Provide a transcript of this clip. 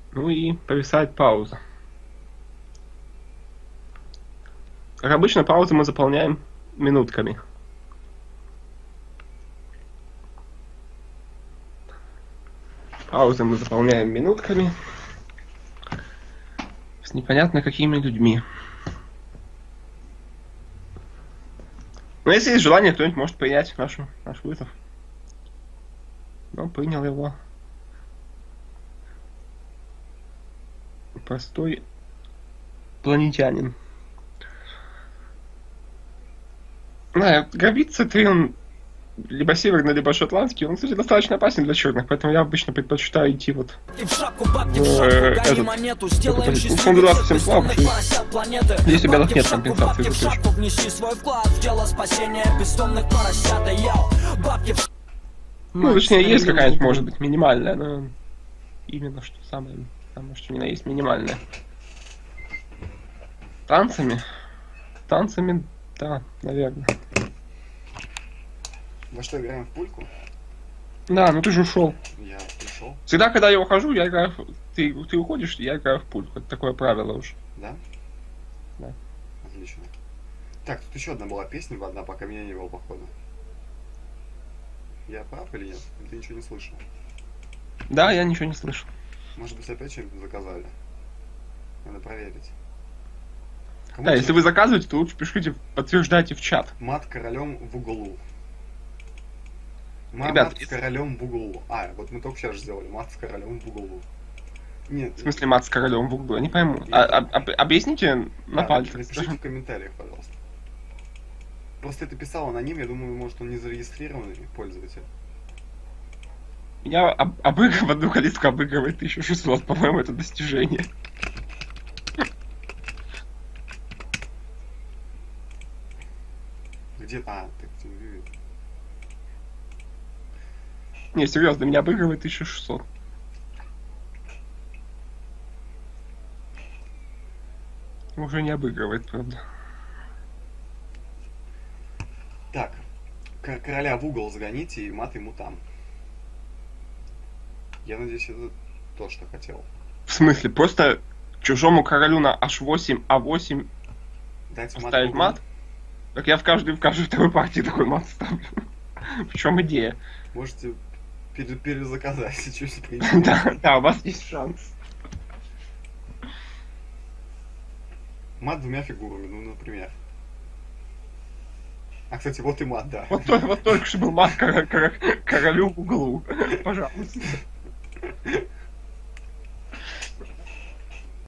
Ну и повисает пауза. Как обычно, паузу мы заполняем минутками. Паузы мы заполняем минутками с непонятно какими людьми. Но если есть желание, кто-нибудь может принять наш вызов. Но принял его простой планетянин. Гробица 3, он либо северный, либо шотландский. Он, кстати, достаточно опасен для черных, поэтому я обычно предпочитаю идти вот в этот... Он 27 плавов, и здесь у белых нет компенсации за точку. Ну, точнее, есть какая-нибудь, может быть, минимальная, но именно что самое что ни на есть минимальная. Танцами, да, наверное. Во что, играем в пульку? Да, ну ты же ушел. Я пришел. Всегда, когда я ухожу, я играю ты уходишь, я играю в пульку. Это такое правило уже. Да? Да. Отлично. Так, тут еще одна была песня, одна, пока меня не было, походу. Я прав или нет? Или ты ничего не слышал? Да, я ничего не слышу. Может быть, опять что-нибудь заказали? Надо проверить. Да, если вы заказываете, то лучше пишите, подтверждайте в чат. Мат королем в углу. Ребят, мат с королем в углу. А, вот мы только сейчас же сделали мат с королем в углу. Нет. В смысле мат с королем в углу? Я не пойму. Объясните на пальцах. Напишите в комментариях, пожалуйста. Просто это писал аноним, я думаю, может он не зарегистрированный пользователь. Я в одну калитку обыгрывает 1600, по-моему, это достижение. Где? А, так ты видишь. Не, серьезно, меня обыгрывает 1600. Уже не обыгрывает, правда. Так, короля в угол загоните и мат ему там. Я надеюсь, это то, что хотел. В смысле, просто чужому королю на h8, a8 Дайте ставить мат? Так я в каждой второй партии такой мат ставлю. В чем идея? Можете перезаказать, чуть Да, у вас есть шанс. Мат двумя фигурами, ну, например. А, кстати, вот и мат, да. Вот только что был мат королю в углу. Пожалуйста.